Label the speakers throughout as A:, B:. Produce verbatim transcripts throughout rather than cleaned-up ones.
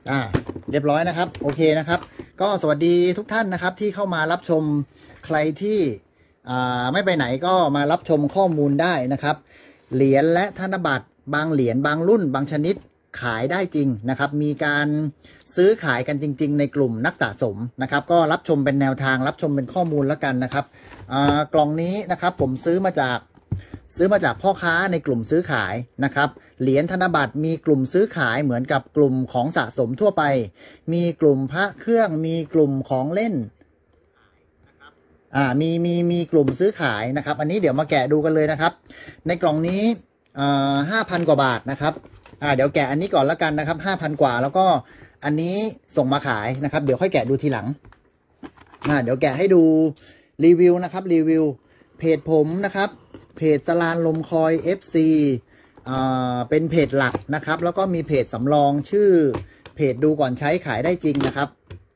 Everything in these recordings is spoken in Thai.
A: อ่าเรียบร้อยนะครับโอเคนะครับก็สวัสดีทุกท่านนะครับที่เข้ามารับชมใครที่อ่าไม่ไปไหนก็มารับชมข้อมูลได้นะครับเหรียญและธนบัตรบางเหรียญบางรุ่นบางชนิดขายได้จริงนะครับมีการซื้อขายกันจริงๆในกลุ่มนักสะสมนะครับก็รับชมเป็นแนวทางรับชมเป็นข้อมูลแล้วกันนะครับอ่ากล่องนี้นะครับผมซื้อมาจากซื้อมาจากพ่อค้าในกลุ่มซื้อขายนะครับเหรียญธนบัตรมีกลุ่มซื้อขายเหมือนกับกลุ่มของสะสมทั่วไปมีกลุ่มพระเครื่องมีกลุ่มของเล่นอ่ามีมีมีกลุ่มซื้อขายนะครับอันนี้เดี๋ยวมาแกะดูกันเลยนะครับในกล่องนี้อ่าห้าพันกว่าบาทนะครับอ่าเดี๋ยวแกะอันนี้ก่อนแล้วกันนะครับห้าพันกว่าแล้วก็อันนี้ส่งมาขายนะครับเดี๋ยวค่อยแกะดูทีหลังอ่าเดี๋ยวแกะให้ดูรีวิวนะครับรีวิวเพจผมนะครับเพจสลานลมคอย เอฟ ซี อ่าเป็นเพจหลักนะครับแล้วก็มีเพจสำรองชื่อเพจดูก่อนใช้ขายได้จริงนะครับ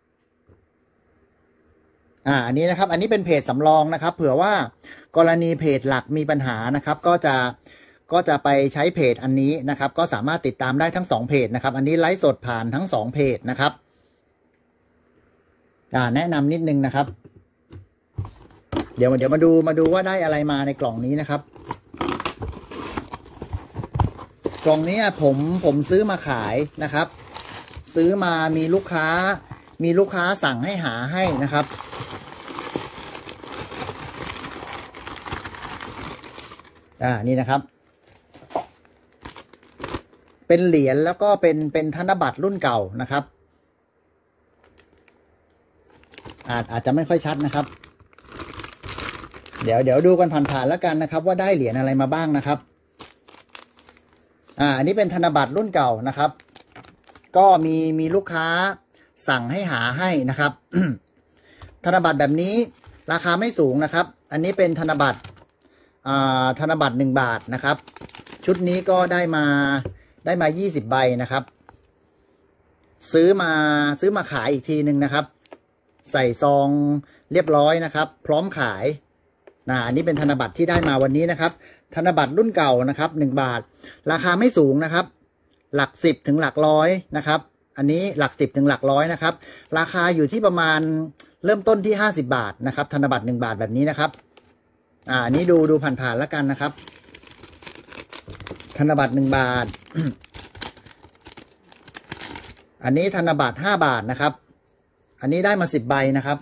A: อ่าอันนี้นะครับอันนี้เป็นเพจสำรองนะครับเผื่อว่ากรณีเพจหลักมีปัญหานะครับก็จะก็จะไปใช้เพจอันนี้นะครับก็สามารถติดตามได้ทั้งสองเพจนะครับอันนี้ไลฟ์สดผ่านทั้งสองเพจนะครับอ่าแนะนำนิดนึงนะครับเดี๋ยวเดี๋ยวมาดูมาดูว่าได้อะไรมาในกล่องนี้นะครับกล่องนี้ผมผมซื้อมาขายนะครับซื้อมามีลูกค้ามีลูกค้าสั่งให้หาให้นะครับอ่านี่นะครับเป็นเหรียญแล้วก็เป็นเป็นธนบัตรรุ่นเก่านะครับอาจอาจจะไม่ค่อยชัดนะครับเดี๋ยวเดี๋ยวดูกันผ่านๆแล้วกันนะครับว่าได้เหรียญอะไรมาบ้างนะครับอ่าอันนี้เป็นธนบัตรรุ่นเก่านะครับก็มีมีลูกค้าสั่งให้หาให้นะครับ ธนบัตรแบบนี้ราคาไม่สูงนะครับอันนี้เป็นธนบัตรอ่าธนบัตรหนึ่งบาทนะครับชุดนี้ก็ได้มาได้มายี่สิบใบนะครับซื้อมาซื้อมาขายอีกทีหนึ่งนะครับใส่ซองเรียบร้อยนะครับพร้อมขายนะอันนี้เป็นธนบัตรที่ได้มาวันนี้นะครับธนบัตรรุ่นเก่านะครับหนึ่งบาทราคาไม่สูงนะครับหลักสิบถึงหลักร้อยนะครับอันนี้หลักสิบถึงหลักร้อยนะครับราคาอยู่ที่ประมาณเริ่มต้นที่ห้าสิบบาทนะครับธนบัตรหนึ่งบาทแบบนี้นะครับอ่าอันนี้ดูดูผ่านๆแล้วกันนะครับธนบัตรหนึ่งบาท อันนี้ธนบัตรห้าบาทนะครับอันนี้ได้มาสิบใบนะครับ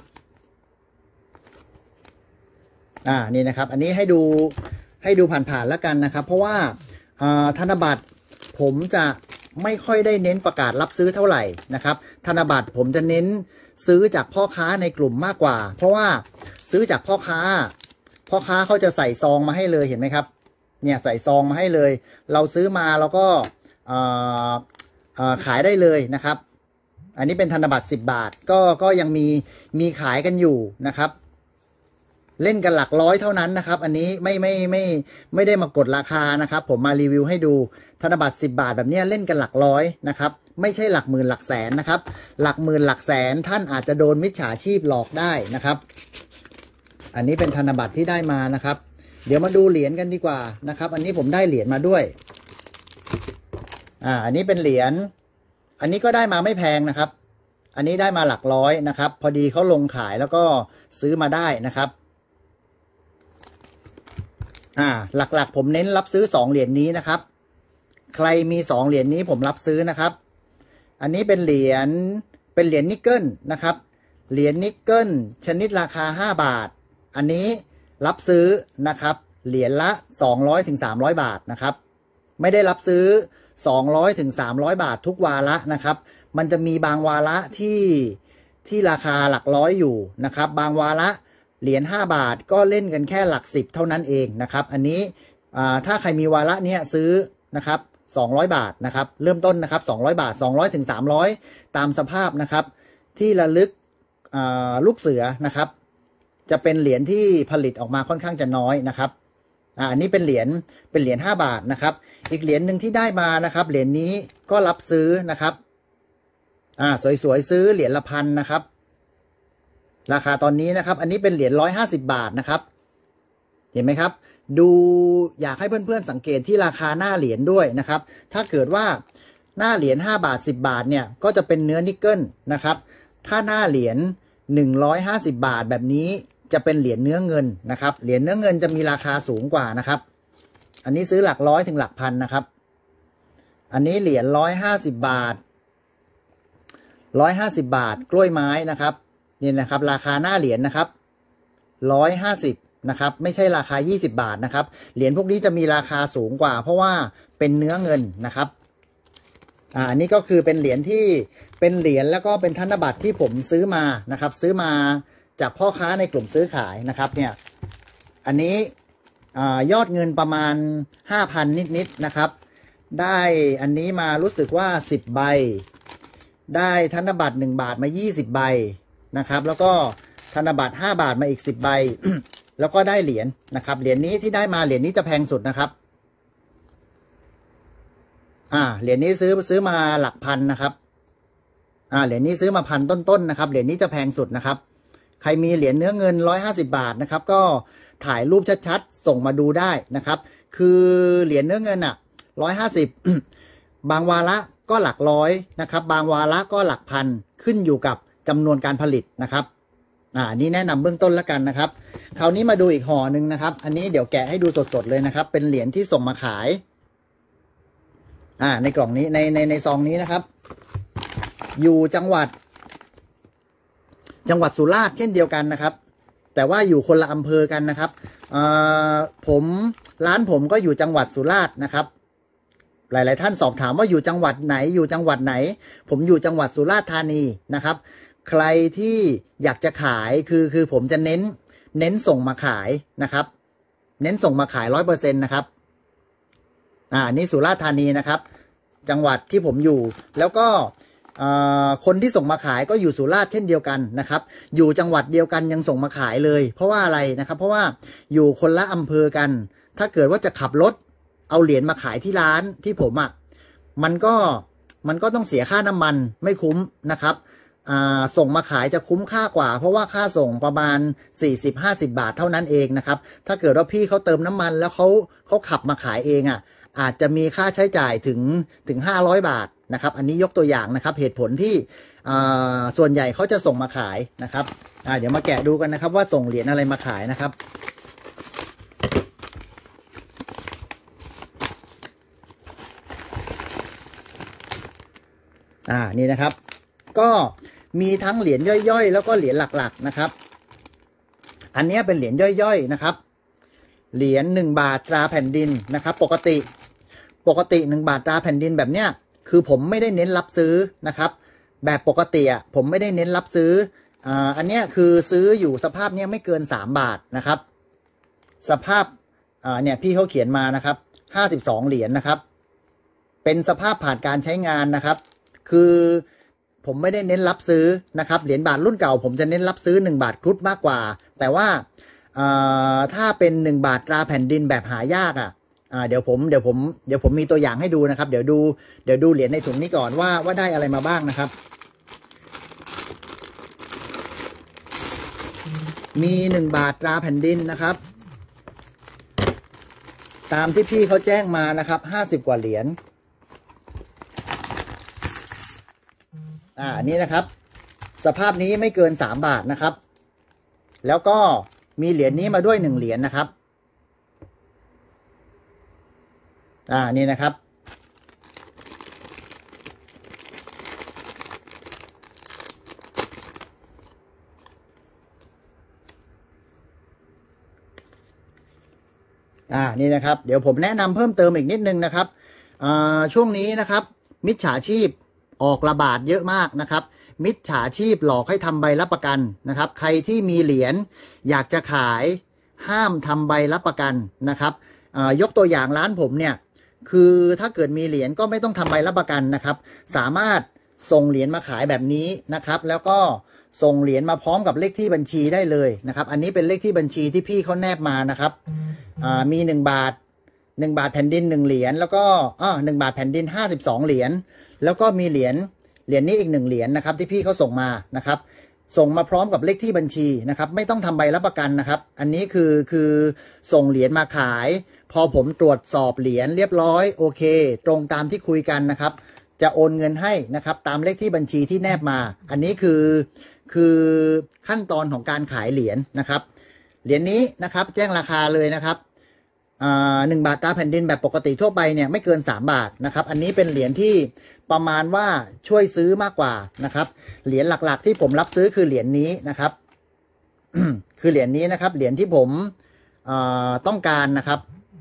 A: อ่านี่นะครับอันนี้ให้ดูให้ดูผ่านๆแล้วกันนะครับเพราะว่าธนบัตรผมจะไม่ค่อยได้เน้นประกาศรับซื้อเท่าไหร่นะครับธนบัตรผมจะเน้นซื้อจากพ่อค้าในกลุ่มมากกว่าเพราะว่าซื้อจากพ่อค้าพ่อค้าเขาจะใส่ซองมาให้เลยเห็นไหมครับเนี่ยใส่ซองมาให้เลยเราซื้อมาแล้วก็ขายได้เลยนะครับอันนี้เป็นธนบัตรสิบบาทก็ก็ยังมีมีขายกันอยู่นะครับเล่นกันหลักร้อยเท่านั้นนะครับอันนี้ไม่ไม่ไม่ไม่ได้มากดราคานะครับผมมารีวิวให้ดูธนบัตรสิบบาทแบบนี้เล่นกันหลักร้อยนะครับไม่ใช่หลักหมื่นหลักแสนนะครับหลักหมื่นหลักแสนท่านอาจจะโดนมิจฉาชีพหลอกได้นะครับอันนี้เป็นธนบัตรที่ได้มานะครับเดี๋ยวมาดูเหรียญกันดีกว่านะครับอันนี้ผมได้เหรียญมาด้วยอ่าอันนี้เป็นเหรียญอันนี้ก็ได้มาไม่แพงนะครับอันนี้ได้มาหลักร้อยนะครับพอดีเขาลงขายแล้วก็ซื้อมาได้นะครับอ่าหลักๆผมเน้นรับซื้อสองเหรียญนี้นะครับใครมีสองเหรียญนี้ผมรับซื้อนะครับอันนี้เป็นเหรียญเป็นเหรียญนิกเกิลนะครับเหรียญนิกเกิลชนิดราคาห้าบาทอันนี้รับซื้อนะครับเหรียญละสองร้อยถึงสามร้อยบาทนะครับไม่ได้รับซื้อสองร้อยถึงสามร้อยบาททุกวาระนะครับมันจะมีบางวาระที่ที่ราคาหลักร้อยอยู่นะครับบางวาระเหรียญห้าบาทก็เล่นกันแค่หลักสิบเท่านั้นเองนะครับอันนี้ถ้าใครมีวาระเนี้ยซื้อนะครับสองร้อยบาทนะครับเริ่มต้นนะครับสองร้อยบาทสองร้อยถึงสามร้อยตามสภาพนะครับที่ระลึกลูกเสือนะครับจะเป็นเหรียญที่ผลิตออกมาค่อนข้างจะน้อยนะครับอ่าอันนี้เป็นเหรียญเป็นเหรียญห้าบาทนะครับอีกเหรียญหนึ่งที่ได้มานะครับเหรียญนี้ก็รับซื้อนะครับอ่าสวยๆซื้อเหรียญละพันนะครับราคาตอนนี้นะครับอันนี้เป็นเหรียญร้อยห้าสิบบาทนะครับเห็นไหมครับดูอยากให้เพื่อนๆสังเกตที่ราคาหน้าเหรียญด้วยนะครับถ้าเกิดว่าหน้าเหรียญห้าบาทสิบบาทเนี่ยก็จะเป็นเนื้อนิกเกิลนะครับถ้าหน้าเหรียญหนึ่งร้อยห้าสิบบาทแบบนี้จะเป็นเหรียญเนื้อเงินนะครับเหรียญเนื้อเงินจะมีราคาสูงกว่านะครับอันนี้ซื้อหลักร้อยถึงหลักพันนะครับอันนี้เหรียญร้อยห้าสิบบาทร้อยห้าสิบบาทกล้วยไม้นะครับนี่นะครับราคาหน้าเหรียญนะครับร้อยห้าสิบนะครับไม่ใช่ราคายี่สิบบาทนะครับเหรียญพวกนี้จะมีราคาสูงกว่าเพราะว่าเป็นเนื้อเงินนะครับอ่าอันนี้ก็คือเป็นเหรียญที่เป็นเหรียญแล้วก็เป็นธนบัตรที่ผมซื้อมานะครับซื้อมาจากพ่อค้าในกลุ่มซื้อขายนะครับเนี่ยอันนี้อ่ายอดเงินประมาณ ห้าพัน นิดๆนะครับได้อันนี้มารู้สึกว่าสิบใบได้ธนบัตรหนึ่งบาทมายี่สิบใบนะครับแล้วก็ธนบัตรห้าบาทมาอีกสิบใบ แล้วก็ได้เหรียญนะครับเหรียญนี้ที่ได้มาเหรียญนี้จะแพงสุดนะครับอ่าเหรียญนี้ซื้อซื้อมาหลักพันนะครับอ่าเหรียญนี้ซื้อมาพันต้นๆนะครับเหรียญนี้จะแพงสุดนะครับใครมีเหรียญเนื้อเงินร้อยห้าสิบบาทนะครับก็ถ่ายรูปชัดๆส่งมาดูได้นะครับคือเหรียญเนื้อเงินอ่ะร้อยห้าสิบบางวาระก็หลักร้อยนะครับบางวาระก็หลักพันขึ้นอยู่กับจำนวนการผลิตนะครับอ่านี้แนะนำเบื้องต้นแล้วกันนะครับคราวนี้มาดูอีกห่อหนึ่งนะครับอันนี้เดี๋ยวแกะให้ดูสดๆเลยนะครับเป็นเหรียญที่ส่งมาขายอ่าในกล่องนี้ในในในซองนี้นะครับอยู่จังหวัดจังหวัดสุราษฎร์เช่นเดียวกันนะครับแต่ว่าอยู่คนละอำเภอกันนะครับอ่าผมร้านผมก็อยู่จังหวัดสุราษฎร์นะครับหลายๆท่านสอบถามว่าอยู่จังหวัดไหนอยู่จังหวัดไหนผมอยู่จังหวัดสุราษฎร์ธานีนะครับใครที่อยากจะขายคือคือผมจะเน้นเน้นส่งมาขายนะครับเน้นส่งมาขายร้อยเปอร์เซ็นต์นะครับอ่านี่สุราษฎร์ธานีนะครับจังหวัดที่ผมอยู่แล้วก็คนที่ส่งมาขายก็อยู่สุราษฎร์เช่นเดียวกันนะครับอยู่จังหวัดเดียวกันยังส่งมาขายเลยเพราะว่าอะไรนะครับเพราะว่าอยู่คนละอำเภอกันถ้าเกิดว่าจะขับรถเอาเหรียญมาขายที่ร้านที่ผมอ่ะมันก็มันก็ต้องเสียค่าน้ำมันไม่คุ้มนะครับอ่าส่งมาขายจะคุ้มค่ากว่าเพราะว่าค่าส่งประมาณ สี่สิบห้าสิบบาทเท่านั้นเองนะครับถ้าเกิดว่าพี่เขาเติมน้ำมันแล้วเขาเขาขับมาขายเองอ่ะอาจจะมีค่าใช้จ่ายถึงถึงห้าร้อยบาทนะครับอันนี้ยกตัวอย่างนะครับเหตุผลที่ส่วนใหญ่เขาจะส่งมาขายนะครับเดี๋ยวมาแกะดูกันนะครับว่าส่งเหรียญอะไรมาขายนะครับอ่านี่นะครับก็มีทั้งเหรียญย่อยๆแล้วก็เหรียญหลักๆนะครับอันนี้เป็นเหรียญย่อยๆนะครับเหรียญหนึ่งบาทตราแผ่นดินนะครับปกติปกติหนึ่งบาทตราแผ่นดินแบบเนี้ยคือผมไม่ได้เน้นรับซื้อนะครับแบบปกติอ่ะผมไม่ได้เน้นรับซื้ออ่าอันเนี้ยคือซื้ออยู่สภาพเนี้ยไม่เกินสามบาทนะครับสภาพอ่าเนี่ยพี่เขาเขียนมานะครับห้าสิบสองเหรียญนะครับเป็นสภาพผ่านการใช้งานนะครับคือผมไม่ได้เน้นรับซื้อนะครับเหรียญบาทรุ่นเก่าผมจะเน้นรับซื้อหนึ่งบาทครุฑมากกว่าแต่ว่าถ้าเป็นหนึ่งบาทตราแผ่นดินแบบหายากอ่ะเดี๋ยวผมเดี๋ยวผมเดี๋ยวผมมีตัวอย่างให้ดูนะครับเดี๋ยวดูเดี๋ยวดูเหรียญในถุงนี้ก่อนว่าว่าได้อะไรมาบ้างนะครับมีหนึ่งบาทตราแผ่นดินนะครับตามที่พี่เขาแจ้งมานะครับห้าสิบกว่าเหรียญอ่านี่นะครับสภาพนี้ไม่เกินสามบาทนะครับแล้วก็มีเหรียญนี้มาด้วยหนึ่งเหรียญนะครับอ่านี่นะครับอ่านี่นะครับเดี๋ยวผมแนะนำเพิ่มเติมอีกนิดนึงนะครับอ่าช่วงนี้นะครับมิจฉาชีพออกระบาดเยอะมากนะครับมิจฉาชีพหลอกให้ทำใบรับประกันนะครับใครที่มีเหรียญอยากจะขายห้ามทำใบรับประกันนะครับยกตัวอย่างร้านผมเนี่ยคือถ้าเกิดมีเหรียญก็ไม่ต้องทำใบรับประกันนะครับสามารถส่งเหรียญมาขายแบบนี้นะครับแล้วก็ส่งเหรียญมาพร้อมกับเลขที่บัญชีได้เลยนะครับอันนี้เป็นเลขที่บัญชีที่พี่เขาแนบมานะครับมีหนึ่งบาทหนึ่งบาทแผ่นดินหนึ่งเหรียญแล้วก็อ้อหนึ่งบาทแผ่นดินห้าสิบสองเหรียญแล้วก็มีเหรียญเหรียญนี้อีกหนึ่งเหรียญนะครับที่พี่เขาส่งมานะครับส่งมาพร้อมกับเลขที่บัญชีนะครับไม่ต้องทำใบรับประกันนะครับอันนี้คือคือส่งเหรียญมาขายพอผมตรวจสอบเหรียญเรียบร้อยโอเคตรงตามที่คุยกันนะครับจะโอนเงินให้นะครับตามเลขที่บัญชีที่แนบมาอันนี้คือคือขั้นตอนของการขายเหรียญนะครับเหรียญนี้นะครับแจ้งราคาเลยนะครับหนึ่งบาทตราแผ่นดินแบบปกติทั่วไปเนี่ยไม่เกินสามบาทนะครับอันนี้เป็นเหรียญที่ประมาณว่าช่วยซื้อมากกว่านะครับเหรียญหลักๆที่ผมรับซื้อคือเหรียญนี้นะครับ คือเหรียญนี้นะครับเหรียญที่ผมต้องการนะครับ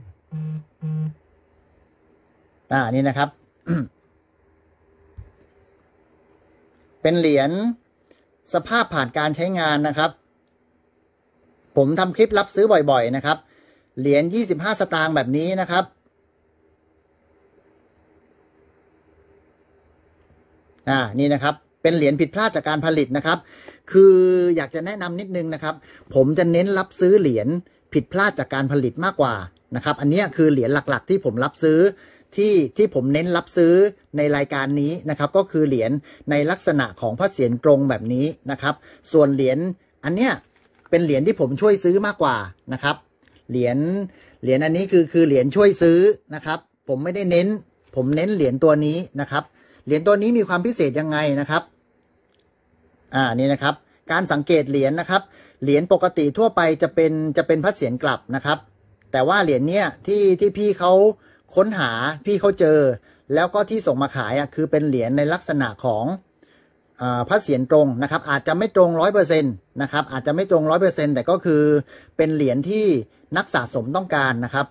A: อ่านี่นะครับ เป็นเหรียญสภาพผ่านการใช้งานนะครับผมทำคลิปรับซื้อบ่อยๆนะครับเหรียญยี่สิบห้าสตางค์แบบนี้นะครับอ่านี่นะครับเป็นเหรียญผิดพลาดจากการผลิตนะครับคืออยากจะแนะนำนิดนึงนะครับผมจะเน้นรับซื้อเหรียญผิดพลาดจากการผลิตมากกว่านะครับอันนี้คือเหรียญหลักๆที่ผมรับซื้อที่ที่ผมเน้นรับซื้อในรายการนี้นะครับก็คือเหรียญในลักษณะของพระเศียรตรงแบบนี้นะครับส่วนเหรียญอันเนี้ยเป็นเหรียญที่ผมช่วยซื้อมากกว่านะครับเหรียญเหรียญอันนี้คือคือเหรียญช่วยซื้อนะครับผมไม่ได้เน้นผมเน้นเหรียญตัวนี้นะครับเหรียญตัวนี้มีความพิเศษยังไงนะครับอ่านี่นะครับการสังเกตเหรียญนะครับเหรียญปกติทั่วไปจะเป็นจะเป็นพระเศียรกลับนะครับแต่ว่าเหรียญเนี้ยที่ที่พี่เขาค้นหาพี่เขาเจอแล้วก็ที่ส่งมาขายอ่ะคือเป็นเหรียญในลักษณะของอ่าพระเศียรตรงนะครับอาจจะไม่ตรงร้อยเปอร์เซ็นต์นะครับอาจจะไม่ตรงร้อยเปอร์เซ็นต์แต่ก็คือเป็นเหรียญที่นักสะสมต้องการนะครับ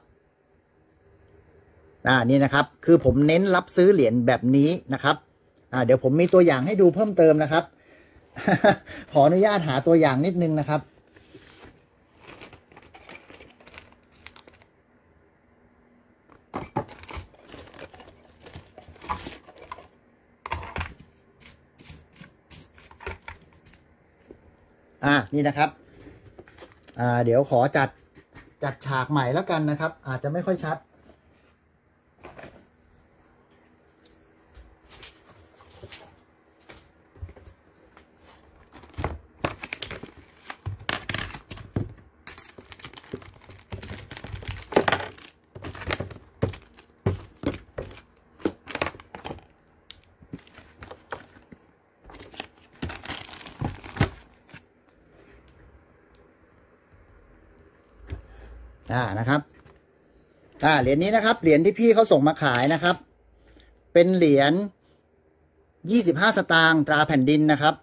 A: อ่านี่นะครับคือผมเน้นรับซื้อเหรียญแบบนี้นะครับอ่าเดี๋ยวผมมีตัวอย่างให้ดูเพิ่มเติมนะครับ ขออนุญาตหาตัวอย่างนิดนึงนะครับอ่านี่นะครับอ่าเดี๋ยวขอจัดจัดฉากใหม่แล้วกันนะครับอาจจะไม่ค่อยชัดอ่านะครับอ่าเหรียญนี้นะครับเหรียญที่พี่เขาส่งมาขายนะครับเป็นเหรียญยี่สิบห้าสตางค์ตราแผ่นดินนะครับ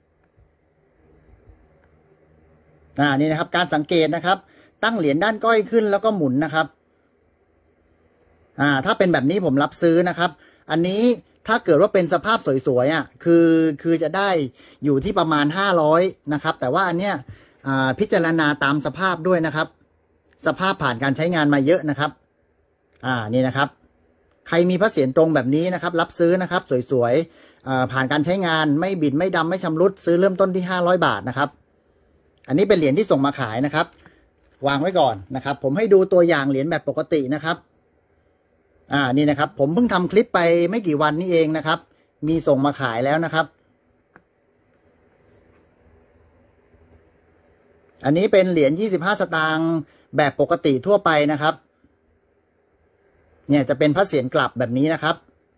A: อ่านี่นะครับการสังเกตนะครับตั้งเหรียญด้านก้อยขึ้นแล้วก็หมุนนะครับอ่าถ้าเป็นแบบนี้ผมรับซื้อนะครับอันนี้ถ้าเกิดว่าเป็นสภาพสวยๆอ่ะคือคือจะได้อยู่ที่ประมาณห้าร้อยนะครับแต่ว่าอันเนี้ยอ่าพิจารณาตามสภาพด้วยนะครับสภาพผ่านการใช้งานมาเยอะนะครับอ่านี่นะครับใครมีพระเศียรตรงแบบนี้นะครับรับซื้อนะครับสวยๆอ่าผ่านการใช้งานไม่บิดไม่ดำไม่ชำรุดซื้อเริ่มต้นที่ห้าร้อยบาทนะครับอันนี้เป็นเหรียญที่ส่งมาขายนะครับวางไว้ก่อนนะครับผมให้ดูตัวอย่างเหรียญแบบปกตินะครับอ่านี่นะครับผมเพิ่งทำคลิปไปไม่กี่วันนี้เองนะครับมีส่งมาขายแล้วนะครับอันนี้เป็นเหรียญยี่สิบห้าสตางค์แบบปกติทั่วไปนะครับเนี่ยจะเป็นพระเศียรกลับแบบนี้นะครับ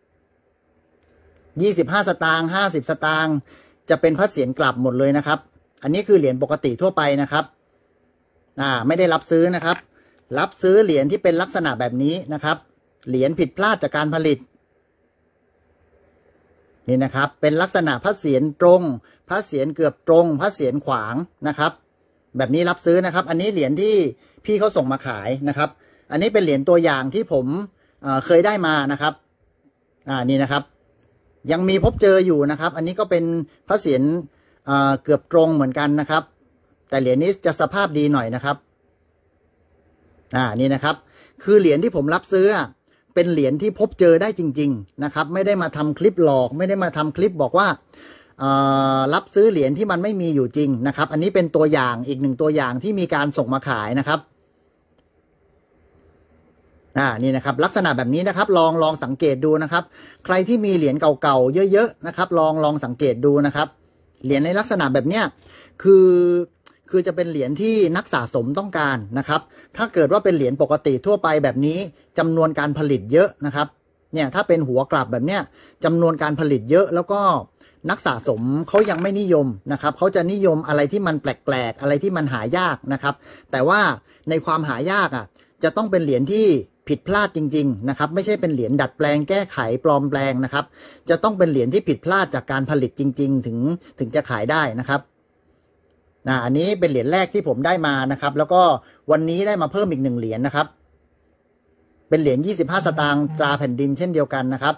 A: ยี่สิบห้าสตางค์ห้าสิบสตางค์จะเป็นพระเศียรกลับหมดเลยนะครับอันนี้คือเหรียญปกติทั่วไปนะครับอ่าไม่ได้รับซื้อนะครับรับซื้อเหรียญที่เป็นลักษณะแบบนี้นะครับเหรียญผิดพลาดจากการผลิตนี่นะครับเป็นลักษณะพระเศียรตรงพระเศียรเกือบตรงพระเศียรขวางนะครับแบบนี้รับซื้อนะครับอันนี้เหรียญที่พี่เขาส่งมาขายนะครับอันนี้เป็นเหรียญตัวอย่างที่ผมเอ่อเคยได้มานะครับอ่านี่นะครับยังมีพบเจออยู่นะครับอันนี้ก็เป็นพระเศียรเอ่อเกือบตรงเหมือนกันนะครับแต่เหรียญนี้จะสภาพดีหน่อยนะครับอ่านี่นะครับคือเหรียญที่ผมรับซื้อเป็นเหรียญที่พบเจอได้จริงๆนะครับไม่ได้มาทำคลิปหลอกไม่ได้มาทำคลิปบอกว่ารับซื้อเหรียญที่มันไม่มีอยู่จริงนะครับอันนี้เป็นตัวอย่างอีกหนึ่งตัวอย่างที่มีการส่งมาขายนะครับอ่านี่นะครับลักษณะแบบนี้นะครับลองลองสังเกตดูนะครับใครที่มีเหรียญเก่าๆเยอะๆนะครับลองลองสังเกตดูนะครับเหรียญในลักษณะแบบเนี้ยคือคือจะเป็นเหรียญที่นักสะสมต้องการนะครับถ้าเกิดว่าเป็นเหรียญปกติทั่วไปแบบนี้จำนวนการผลิตเยอะนะครับเนี่ยถ้าเป็นหัวกลับแบบเนี้ยจำนวนการผลิตเยอะแล้วก็นักสะสมเขายังไม่นิยมนะครับเขาจะนิยมอะไรที่มันแปลกๆอะไรที่มันหายากนะครับแต่ว่าในความหายากอ่ะจะต้องเป็นเหรียญที่ผิดพลาดจริงๆนะครับไม่ใช่เป็นเหรียญดัดแปลงแก้ไขปลอมแปลงนะครับจะต้องเป็นเหรียญที่ผิดพลาดจากการผลิตจริงๆถึงถึงจะขายได้นะครับนะอันนี้เป็นเหรียญแรกที่ผมได้มานะครับแล้วก็วันนี้ได้มาเพิ่มอีกหนึ่งเหรียญนะครับเป็นเหรียญยี่สิบห้าสตางค์ตราแผ่นดินเช่นเดียวกันนะครับ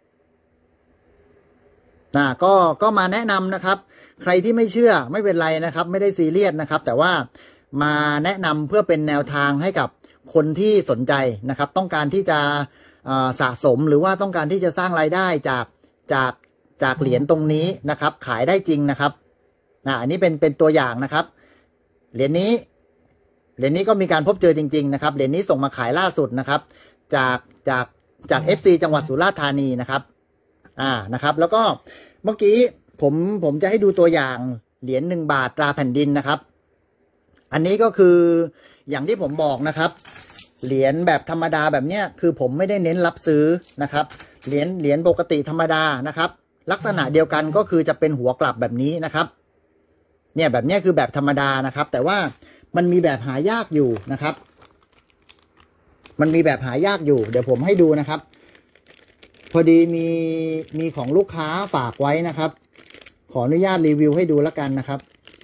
A: นะก็ก็มาแนะนำนะครับใครที่ไม่เชื่อไม่เป็นไรนะครับไม่ได้ซีเรียสนะครับแต่ว่ามาแนะนำเพื่อเป็นแนวทางให้กับคนที่สนใจนะครับต้องการที่จะสะสมหรือว่าต้องการที่จะสร้างรายได้จากจากจากเหรียญตรงนี้นะครับขายได้จริงนะครับนะอันนี้เป็นเป็นตัวอย่างนะครับเหรียญนี้เหรียญนี้ก็มีการพบเจอจริงๆนะครับเหรียญนี้ส่งมาขายล่าสุดนะครับจากจากจาก เอฟ ซี จังหวัดสุราษฎร์ธานีนะครับอ่านะครับแล้วก็เมื่อกี้ผมผมจะให้ดูตัวอย่างเหรียญหนึ่งบาทตราแผ่นดินนะครับอันนี้ก็คืออย่างที่ผมบอกนะครับเหรียญแบบธรรมดาแบบเนี้ยคือผมไม่ได้เน้นรับซื้อนะครับเหรียญเหรียญปกติธรรมดานะครับลักษณะเดียวกันก็คือจะเป็นหัวกลับแบบนี้นะครับเนี่ยแบบนี้คือแบบธรรมดานะครับแต่ว่ามันมีแบบหายากอยู่นะครับมันมีแบบหายากอยู่เดี๋ยวผมให้ดูนะครับพอดีมีมีของลูกค้าฝากไว้นะครับขออนุญาตรีวิวให้ดูแล้วกันนะครับ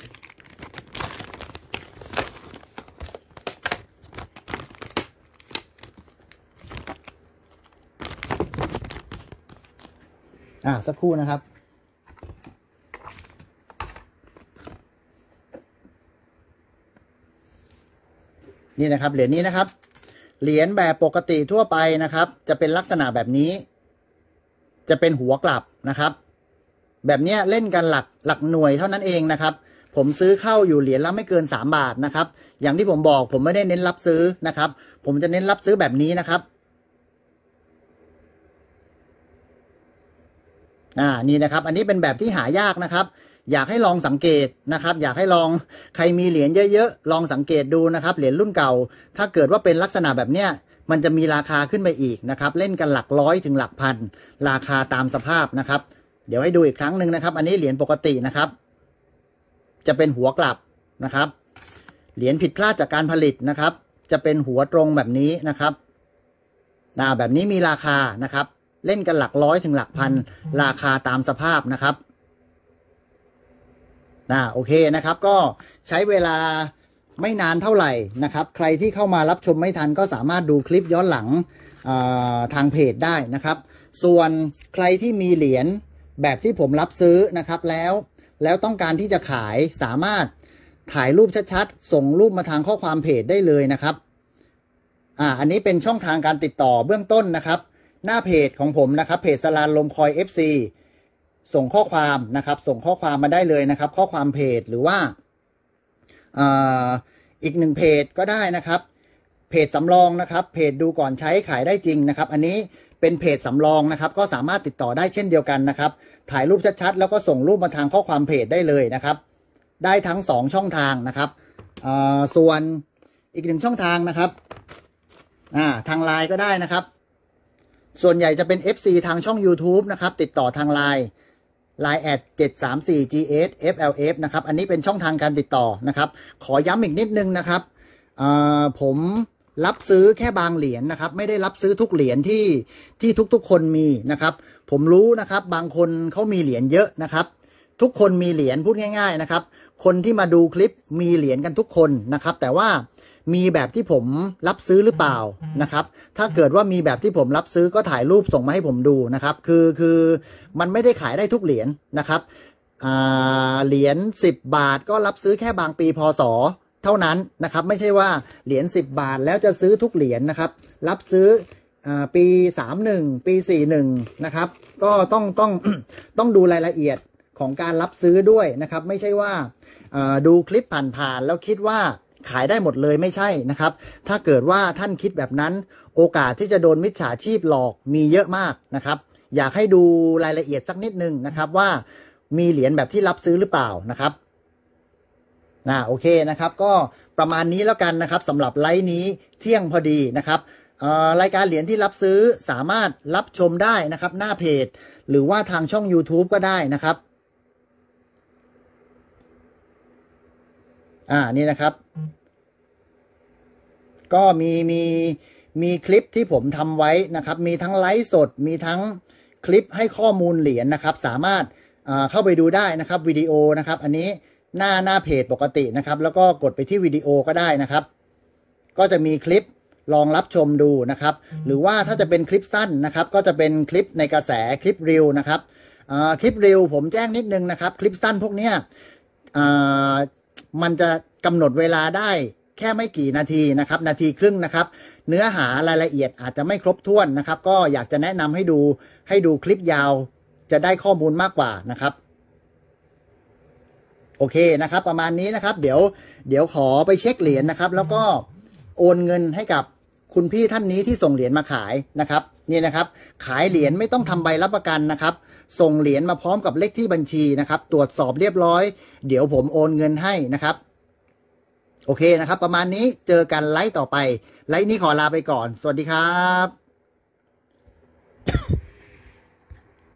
A: อ่าสักครู่นะครับนี่นะครับเหรียญนี้นะครับเหรียญแบบปกติทั่วไปนะครับจะเป็นลักษณะแบบนี้จะเป็นหัวกลับนะครับแบบนี้เล่นกันหลักหลักหน่วยเท่านั้นเองนะครับผมซื้อเข้าอยู่เหรียญละไม่เกินสามบาทนะครับอย่างที่ผมบอกผมไม่ได้เน้นรับซื้อนะครับผมจะเน้นรับซื้อแบบนี้นะครับอ่านี่นะครับอันนี้เป็นแบบที่หายากนะครับอยากให้ลองสังเกตนะครับอยากให้ลองใครมีเหรียญเยอะๆลองสังเกตดูนะครับเหรียญรุ่นเก่าถ้าเกิดว่าเป็นลักษณะแบบเนี้ยมันจะมีราคาขึ้นไปอีกนะครับเล่นกันหลักร้อยถึงหลักพันราคาตามสภาพนะครับเดี๋ยวให้ดูอีกครั้งหนึ่งนะครับอันนี้เหรียญปกตินะครับจะเป็นหัวกลับนะครับเหรียญผิดพลาดจากการผลิตนะครับจะเป็นหัวตรงแบบนี้นะครับอ่าแบบนี้มีราคานะครับเล่นกันหลักร้อยถึงหลักพันราคาตามสภาพนะครับอ่าโอเคนะครับก็ใช้เวลาไม่นานเท่าไหร่นะครับใครที่เข้ามารับชมไม่ทันก็สามารถดูคลิปย้อนหลังทางเพจได้นะครับส่วนใครที่มีเหรียญแบบที่ผมรับซื้อนะครับแล้วแล้วต้องการที่จะขายสามารถถ่ายรูปชัดๆส่งรูปมาทางข้อความเพจได้เลยนะครับอ่าอันนี้เป็นช่องทางการติดต่อเบื้องต้นนะครับหน้าเพจของผมนะครับเพจสลานลมคอย เอฟ ซี ส่งข้อความนะครับส่งข้อความมาได้เลยนะครับข้อความเพจหรือว่าอ่าอีกหนึ่งเพจก็ได้นะครับเพจสำรองนะครับเพจดูก่อนใช้ขายได้จริงนะครับอันนี้เป็นเพจสำรองนะครับก็สามารถติดต่อได้เช่นเดียวกันนะครับถ่ายรูปชัดๆแล้วก็ส่งรูปมาทางข้อความเพจได้เลยนะครับได้ทั้งสองช่องทางนะครับส่วนอีกหนึ่งช่องทางนะครับทางไลน์ก็ได้นะครับส่วนใหญ่จะเป็น เอฟ ซี ทางช่อง YouTube นะครับติดต่อทางไลน์ไลน์แอดเจ็ดสามสี่ จี เอส เอฟ แอล เอฟ นะครับอันนี้เป็นช่องทางการติดต่อนะครับขอย้ำอีกนิดนึงนะครับผมรับซื้อแค่บางเหรียญ นะครับไม่ได้รับซื้อทุกเหรียญที่ที่ทุกๆคนมีนะครับผมรู้นะครับบางคนเขามีเหรียญเยอะนะครับทุกคนมีเหรียญพูดง่ายๆนะครับคนที่มาดูคลิปมีเหรียญกันทุกคนนะครับแต่ว่ามีแบบที่ผมรับซื้อหรือเปล่านะครับถ้าเกิดว่ามีแบบที่ผมรับซื้อก็ถ่ายรูปส่งมาให้ผมดูนะครับคือคือมันไม่ได้ขายได้ทุกเหรียญนะครับเหรียญสิบบาทก็รับซื้อแค่บางปีพศเท่านั้นนะครับไม่ใช่ว่าเหรียญสิบบาทแล้วจะซื้อทุกเหรียญนะครับรับซื้อปีสามสิบเอ็ดปีสี่สิบเอ็ดนะครับก็ต้องต้องต้องดูรายละเอียดของการรับซื้อด้วยนะครับไม่ใช่ว่าดูคลิปผ่านๆแล้วคิดว่าขายได้หมดเลยไม่ใช่นะครับถ้าเกิดว่าท่านคิดแบบนั้นโอกาสที่จะโดนมิจฉาชีพหลอกมีเยอะมากนะครับอยากให้ดูรายละเอียดสักนิดนึงนะครับว่ามีเหรียญแบบที่รับซื้อหรือเปล่านะครับอ่าโอเคนะครับก็ประมาณนี้แล้วกันนะครับสำหรับไลฟ์นี้เที่ยงพอดีนะครับรายการเหรียญที่รับซื้อสามารถรับชมได้นะครับหน้าเพจหรือว่าทางช่อง YouTube ก็ได้นะครับอ่านี่นะครับก็มีมีมีคลิปที่ผมทำไว้นะครับมีทั้งไลฟ์สดมีทั้งคลิปให้ข้อมูลเหรียญนะครับสามารถเข้าไปดูได้นะครับวิดีโอนะครับอันนี้หน้าหน้าเพจปกตินะครับแล้วก็กดไปที่วิดีโอก็ได้นะครับก็จะมีคลิปลองรับชมดูนะครับหรือว่าถ้าจะเป็นคลิปสั้นนะครับก็จะเป็นคลิปในกระแสคลิปรีวนะครับคลิปรีวผมแจ้งนิดนึงนะครับคลิปสั้นพวกเนี้ยมันจะกำหนดเวลาได้แค่ไม่กี่นาทีนะครับนาทีครึ่งนะครับเนื้อหารายละเอียดอาจจะไม่ครบถ้วนนะครับก็อยากจะแนะนำให้ดูให้ดูคลิปยาวจะได้ข้อมูลมากกว่านะครับโอเคนะครับประมาณนี้นะครับเดี๋ยวเดี๋ยวขอไปเช็คเหรียญนะครับแล้วก็โอนเงินให้กับคุณพี่ท่านนี้ที่ส่งเหรียญมาขายนะครับนี่นะครับขายเหรียญไม่ต้องทำใบรับประกันนะครับส่งเหรียญมาพร้อมกับเลขที่บัญชีนะครับตรวจสอบเรียบร้อยเดี๋ยวผมโอนเงินให้นะครับโอเคนะครับประมาณนี้เจอกันไลฟ์ต่อไปไลฟ์นี้ขอลาไปก่อนสวัสดีครับ